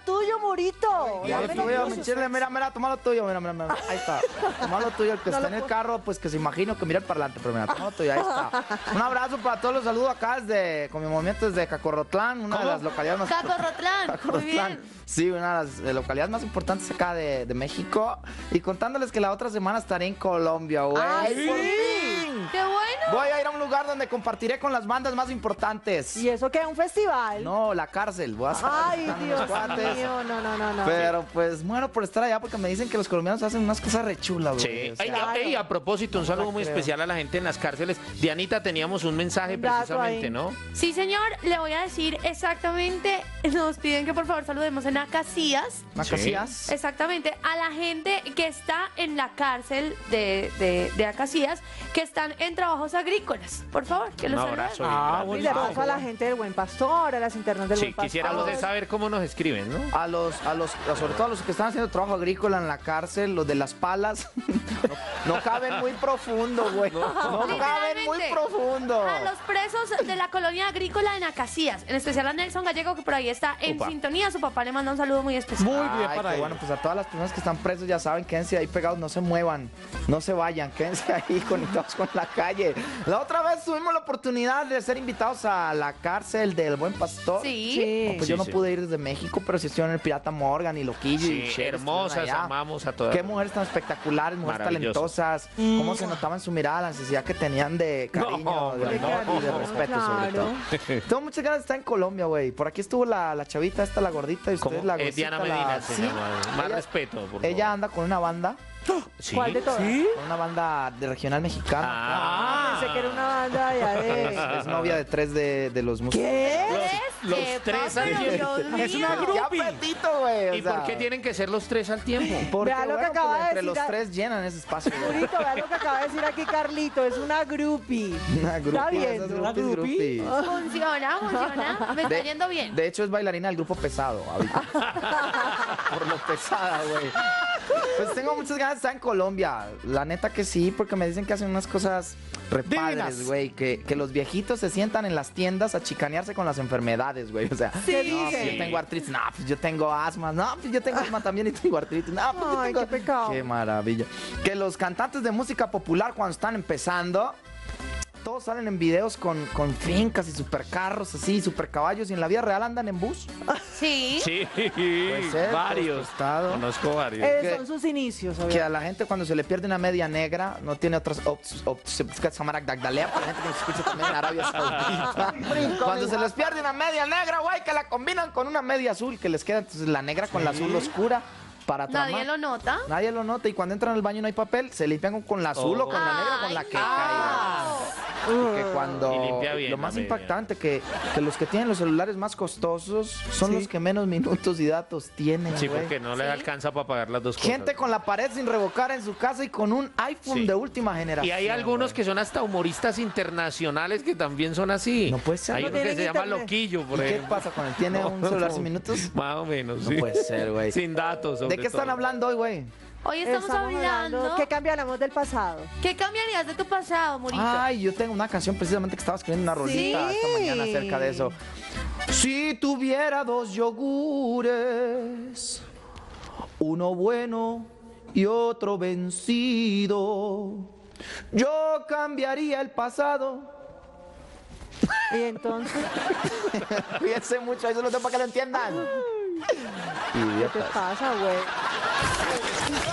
tuyo, Murito. Ya Dame te voy a los mentirle, mira, toma lo tuyo, mira, ahí está. Toma lo tuyo, el que está en el carro, pues que se imagino que mira el parlante, pero mira, toma lo tuyo, ahí está. Un abrazo para todos, los saludo acá con mi movimiento desde Cacorrotlán, una de las localidades más Cacorrotlán, muy bien. Sí, una de las localidades más importantes acá de México. Y contándoles que la otra semana estaré en Colombia, güey. ¡Ay, ¡Por fin! ¡Qué bueno! Voy a ir a un lugar donde compartiré con las bandas más importantes. ¿Y eso qué? ¿Un festival? No, la cárcel. Voy a estar Ay, visitando Dios unos cuates. mío, no. Pero pues muero por estar allá porque me dicen que los colombianos hacen unas cosas re chulas, güey. Sí. O sea, Claro. Ey, a propósito, un saludo muy creo. especial a la gente en las cárceles. Dianita, teníamos un mensaje Un dato precisamente, ahí. ¿no? Sí, señor, le voy a decir exactamente, nos piden que por favor saludemos en Acacias. Macacías. Exactamente, a la gente que está en la cárcel de Acacias, que están en trabajos agrícolas. Por favor, que los Un saluden. abrazo. Ah, bien Y grande. de paso a la gente del Buen Pastor, a las internas del Sí, Buen Pastor. quisiéramos de saber cómo nos escriben, ¿no? Sobre todo a los que están haciendo trabajo agrícola en la cárcel, los de las palas, no caben muy profundo, güey. No caben muy Literalmente. profundo. A los presos de la colonia agrícola en Acacías, en especial a Nelson Gallego, que por ahí está en Upa. sintonía. Su papá le manda un saludo muy especial. Muy bien para ellos. Bueno, pues a todas las personas que están presos, ya saben, quédense ahí pegados, no se muevan, no se vayan, quédense ahí conectados con la calle. La otra vez tuvimos la oportunidad de ser invitados a la cárcel del Buen Pastor. Sí. Sí. Pues Sí, yo no sí. pude ir desde México, pero sí estuvieron en el Pirata Morgan y Loquillo y Sí, Cher, hermosas, estuvieron allá. amamos a todas. Qué mujeres tan espectaculares, mujeres Maravillosas. talentosas. Cómo se notaba en su mirada la necesidad que tenían de cariño, No, de amor y de respeto, sobre Claro. todo. Tengo muchas ganas de estar en Colombia, güey. Por aquí estuvo la chavita, esta, la gordita, y ¿Cómo? ustedes la gordita. Diana Medina se Sí. llama. Más Ella- respeto, por favor. Ella anda con una banda, ¿Sí? ¿Cuál de todas? con una banda de regional mexicano. Ah. Pensé que era una banda ya de... Es novia de tres de los músicos. ¿Qué? Los ¿Qué tres pasa, al Dios tiempo. mío? Es una ¡Qué apetito, güey! O ¿Y sea, por qué tienen que ser los tres al tiempo? porque, Vea lo que bueno, acaba pues, de entre decir los tres llenan ese espacio, güey. Murito, vea lo que acaba de decir aquí Carlito, es una groupie. Una ¿Está groupie, viendo? esas ¿Una groupies. Funciona. Me está yendo bien. De hecho, es bailarina del grupo pesado ahorita. Por lo pesada, güey. Pues tengo muchas ganas de estar en Colombia. La neta que sí, porque me dicen que hacen unas cosas repadres, güey. Que los viejitos se sientan en las tiendas a chicanearse con las enfermedades, güey. O sea, ¿Qué no, dice? pues yo tengo artritis. No, pues yo tengo asma. No, pues yo tengo asma también y tengo artritis. No, pues yo Ay, tengo... qué pecado. Qué maravilla. Que los cantantes de música popular cuando están empezando... Todos salen en videos con fincas y supercarros así, supercaballos, y en la vida real andan en bus. Sí. Sí, Puede ser, varios. por estado. Conozco varios. ¿Qué? Son sus inicios, Que a obviamente. la gente cuando se le pierde una media negra no tiene otras opciones. Para la gente que nos escucha también en Arabia Saudita. Cuando se les pierde una media negra, güey, que la combinan con una media azul, que les queda entonces la negra con la azul oscura para tramar. Nadie lo nota. Nadie lo nota, y cuando entran al baño no hay papel, se limpian con la azul o con la negra, con la que caiga. Y que cuando Y limpia bien lo la más media. impactante que los que tienen los celulares más costosos son los que menos minutos y datos tienen, Sí, güey. porque no les alcanza para pagar las dos cosas. Gente con la pared sin revocar en su casa y con un iPhone Sí. de última generación. Y hay algunos güey. que son hasta humoristas internacionales que también son así. No puede ser. Hay No uno que tienen se llama internet. Loquillo, por ¿Y qué ejemplo. pasa con él? ¿Tiene un celular sin minutos? Más o menos, No sí. puede ser, güey. Sin datos, sobre ¿De qué están todo. hablando hoy, güey? Hoy estamos hablando. ¿Qué cambiaremos del pasado? ¿Qué cambiarías de tu pasado, Murito? Ay, yo tengo una canción precisamente que estaba escribiendo una rolita esta mañana acerca de eso. Si tuviera dos yogures, uno bueno y otro vencido, yo cambiaría el pasado. Y entonces, Fíjense mucho, eso no tengo para que lo entiendan. ¿qué te pasa, güey?